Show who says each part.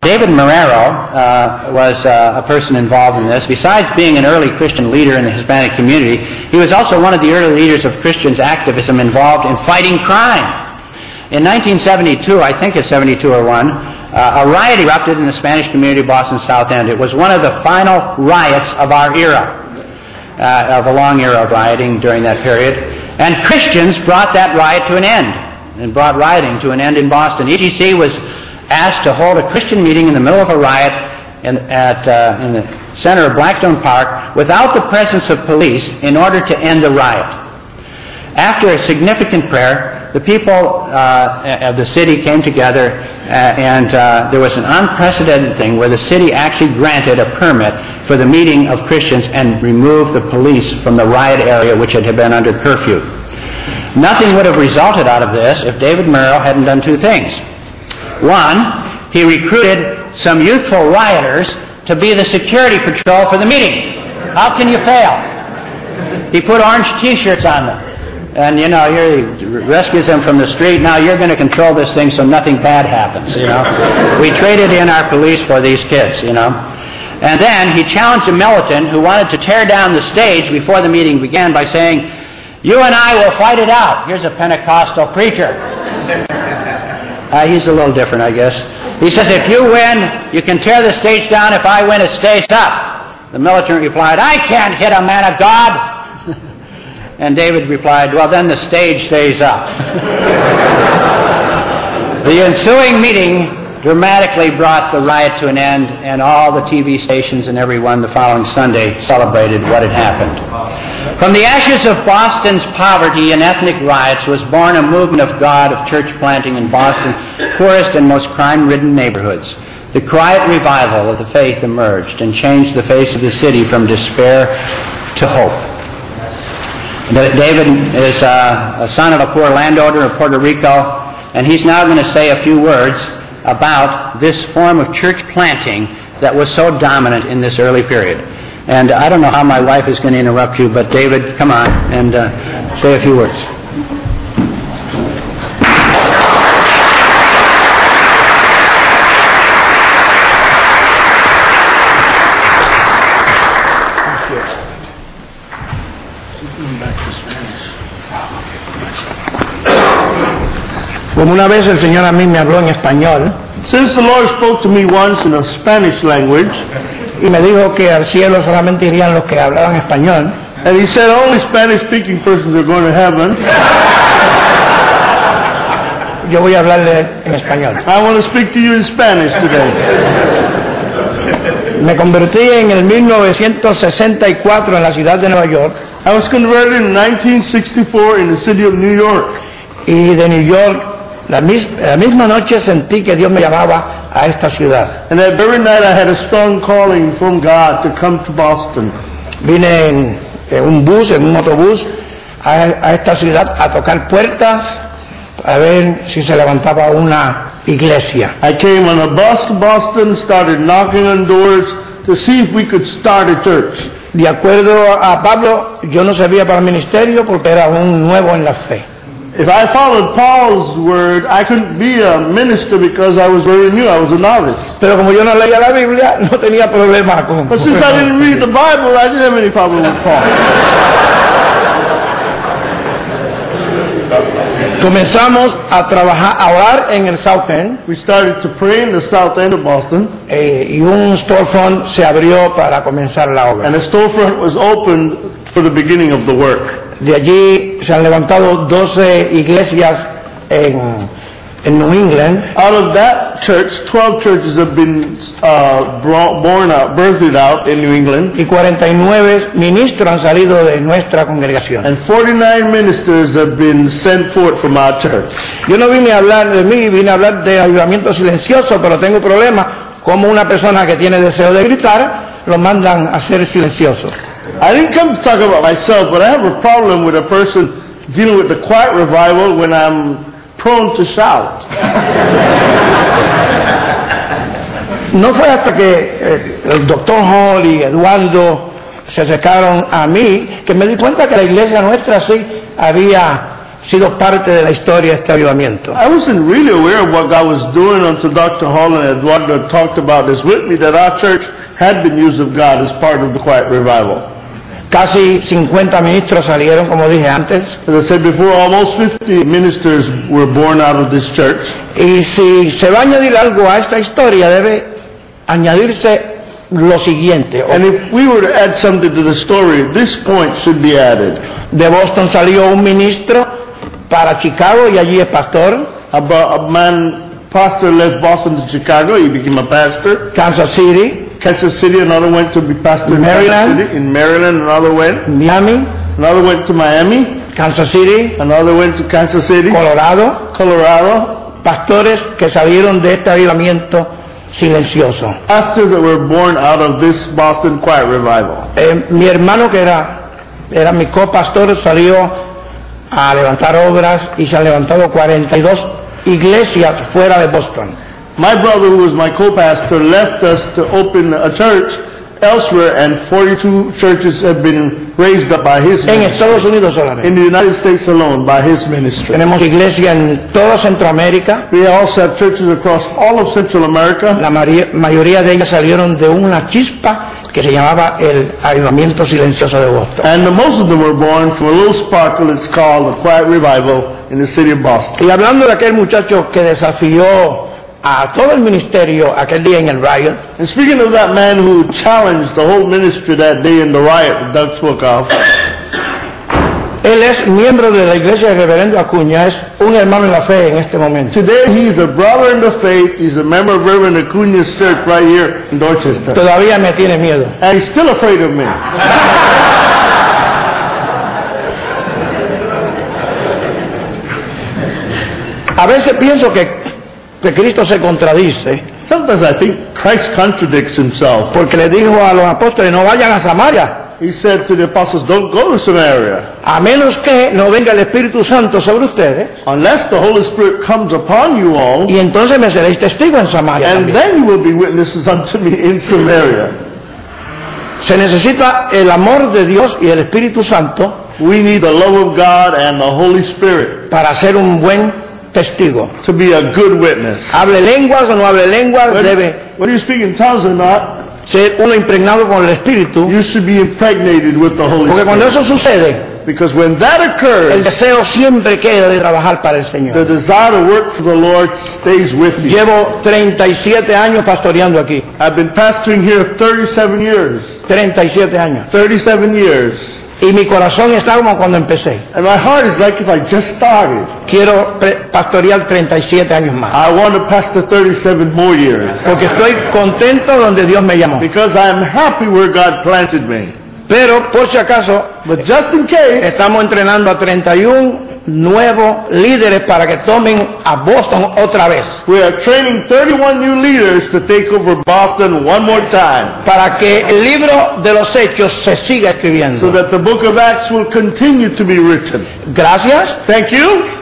Speaker 1: David Marrero was a person involved in this. Besides being an early Christian leader in the Hispanic community, he was also one of the early leaders of Christian activism involved in fighting crime. In 1972, I think it's 72 or 1, a riot erupted in the Spanish community of Boston's South End. It was one of the final riots of our era, of a long era of rioting during that period. And Christians brought that riot to an end, and brought rioting to an end in Boston. EGC was asked to hold a Christian meeting in the middle of a riot in the center of Blackstone Park without the presence of police in order to end the riot. After a significant prayer, the people of the city came together and there was an unprecedented thing where the city actually granted a permit for the meeting of Christians and removed the police from the riot area which had been under curfew. Nothing would have resulted out of this if David Marrero hadn't done two things. One, he recruited some youthful rioters to be the security patrol for the meeting. How can you fail? He put orange t-shirts on them. And, you know, he rescues them from the street. Now you're going to control this thing so nothing bad happens, you know. We traded in our police for these kids, you know. And then he challenged a militant who wanted to tear down the stage before the meeting began by saying, "You and I will fight it out." Here's a Pentecostal preacher. He's a little different, I guess. He says, "If you win, you can tear the stage down. If I win, it stays up." The militant replied, "I can't hit a man of God." And David replied, "Well, then the stage stays up." The ensuing meeting dramatically brought the riot to an end, and all the TV stations and everyone the following Sunday celebrated what had happened. From the ashes of Boston's poverty and ethnic riots was born a movement of God of church planting in Boston's poorest and most crime-ridden neighborhoods. The quiet revival of the faith emerged and changed the face of the city from despair to hope. David is a son of a poor landowner of Puerto Rico, and he's now going to say a few words about this form of church planting that was so dominant in this early period. And I don't know how my wife is going to interrupt you, but David, come on and say a few words.
Speaker 2: Como una vez el Señor a mí me habló en español.
Speaker 3: Since the Lord spoke to me once in a Spanish language,
Speaker 2: y me dijo que al cielo solamente irían los que hablaban español.
Speaker 3: And he said only Spanish-speaking persons are going to heaven.
Speaker 2: Yo voy a hablarle en español.
Speaker 3: I want to speak to you in Spanish today.
Speaker 2: Me convertí en el 1964 en la ciudad de Nueva York.
Speaker 3: I was converted in 1964 in the city of New York.
Speaker 2: Y de New York, la misma noche sentí que Dios me llamaba a esta ciudad.
Speaker 3: And that very night I had a strong calling from God to come to Boston.
Speaker 2: Vine en un bus, en un autobús, a esta ciudad a tocar puertas a ver si se levantaba una iglesia.
Speaker 3: I came on a bus to Boston, started knocking on doors to see if we could start a church.
Speaker 2: De acuerdo a Pablo, yo no servía para el ministerio porque era un nuevo en la fe.
Speaker 3: If I followed Paul's word, I couldn't be a minister because I was very new. I was a novice.
Speaker 2: Pero como yo no leía la Biblia, no tenía problema con.
Speaker 3: But since I didn't read the Bible, I didn't have any problem with Paul.
Speaker 2: Comenzamos a trabajar, a orar en el South End.
Speaker 3: We started to pray in the South End of Boston.
Speaker 2: Y un storefront se abrió para comenzar la obra.
Speaker 3: And a storefront was opened for the beginning of the work.
Speaker 2: De allí se han levantado 12 iglesias en New England.
Speaker 3: Out of that church, 12 churches have been birthed out in New England.
Speaker 2: Y 49 ministros han salido de nuestra congregación.
Speaker 3: And 49 ministers have been sent forth from our church.
Speaker 2: Yo no vine a hablar de mí, vine a hablar de avivamiento silencioso, pero tengo problemas. Como una persona que tiene deseo de gritar, lo mandan a ser silencioso.
Speaker 3: I didn't come to talk about myself, but I have a problem with a person dealing with the quiet revival when I'm prone to shout.
Speaker 2: No fue hasta que el doctor Hall y Eduardo se acercaron a mí que me di cuenta que la iglesia nuestra sí había sido parte de la historia de este avivamiento.
Speaker 3: I wasn't really aware of what God was doing until Dr. Hall and Eduardo talked about this with me, that our church had been used of God as part of the Quiet Revival.
Speaker 2: Casi 50 ministros salieron, como dije antes.
Speaker 3: As I said before, almost 50 ministers were born out of this church.
Speaker 2: Y si se va a añadir algo a esta historia, debe añadirse lo siguiente.
Speaker 3: And if we were to add something to the story, this point should be added.
Speaker 2: De Boston salió un ministro para Chicago y allí es pastor.
Speaker 3: A pastor left Boston to Chicago, he became a pastor.
Speaker 2: Kansas City,
Speaker 3: Another went to be pastor in
Speaker 2: Maryland.
Speaker 3: Kansas City. In Maryland, another went.
Speaker 2: Miami,
Speaker 3: Another went to Miami.
Speaker 2: Kansas City,
Speaker 3: Another went to Kansas City.
Speaker 2: Colorado.
Speaker 3: Colorado.
Speaker 2: Pastores que salieron de este avivamiento silencioso.
Speaker 3: Pastors that were born out of this Boston Quiet Revival.
Speaker 2: Mi hermano, que era mi copastor, salió a levantar obras y se han levantado 42 iglesias fuera de Boston.
Speaker 3: My brother, who was my co-pastor, left us to open a church elsewhere, and 42 churches have been raised up by his
Speaker 2: En
Speaker 3: ministry.
Speaker 2: Estados Unidos solamente.
Speaker 3: In the United States alone, by his ministry.
Speaker 2: Tenemos iglesias en toda Centroamérica.
Speaker 3: We also have churches across all of Central America.
Speaker 2: La mayoría de ellas salieron de una chispa que se llamaba el avivamiento silencioso de Boston.
Speaker 3: And most of them were born from a little sparkle. It's called the Quiet Revival in the city of Boston.
Speaker 2: Y hablando de aquel muchacho que desafió a todo el ministerio aquel día en el riot,
Speaker 3: And speaking of that man who challenged the whole ministry that day in the riot, Doug Swokoff,
Speaker 2: él es miembro de la iglesia del reverendo Acuña, es un hermano en la fe en este momento.
Speaker 3: today he's a brother in the faith. He's a member of Reverend Acuña's church right here in Dorchester.
Speaker 2: Todavía me tiene miedo.
Speaker 3: And he's still afraid of me.
Speaker 2: A veces pienso que Cristo se contradice
Speaker 3: Sometimes I think Christ contradicts himself.
Speaker 2: porque le dijo a los apóstoles: no vayan a Samaria,
Speaker 3: He said to the apostles, don't go to Samaria
Speaker 2: a menos que no venga el Espíritu Santo sobre ustedes,
Speaker 3: unless the Holy Spirit comes upon you all,
Speaker 2: y entonces me seréis testigos en Samaria
Speaker 3: and
Speaker 2: también.
Speaker 3: then you will be witnesses unto me in Samaria.
Speaker 2: Se necesita el amor de Dios y el Espíritu Santo
Speaker 3: We need the love of God and the Holy Spirit
Speaker 2: para ser un buen testigo.
Speaker 3: to be a good witness.
Speaker 2: Hable lenguas o no hable lenguas, debe
Speaker 3: Whether you speak in tongues or not,
Speaker 2: ser uno impregnado con el Espíritu,
Speaker 3: you should be impregnated with the Holy
Speaker 2: porque cuando
Speaker 3: Spirit.
Speaker 2: eso sucede,
Speaker 3: Because when that
Speaker 2: el
Speaker 3: occurs,
Speaker 2: deseo siempre queda de trabajar para el
Speaker 3: the
Speaker 2: Señor.
Speaker 3: desire to work for the Lord stays with you.
Speaker 2: Llevo 37 años pastoreando aquí.
Speaker 3: I've been pastoring here 37 years.
Speaker 2: 37 años.
Speaker 3: 37 years.
Speaker 2: Y mi corazón está como cuando empecé.
Speaker 3: And my heart is like if I just started.
Speaker 2: Quiero pastorear 37 años más.
Speaker 3: I want to pastor 37 more years.
Speaker 2: Porque estoy contento donde Dios me llamó.
Speaker 3: Because I'm happy where God planted me.
Speaker 2: Pero, por si acaso,
Speaker 3: But just in case,
Speaker 2: estamos entrenando a 31 nuevos líderes para que tomen a Boston otra vez.
Speaker 3: we are training 31 new leaders to take over Boston one more time.
Speaker 2: Para que el libro de los hechos se siga
Speaker 3: So
Speaker 2: escribiendo.
Speaker 3: that the book of Acts will continue to be written.
Speaker 2: Gracias.
Speaker 3: Thank you.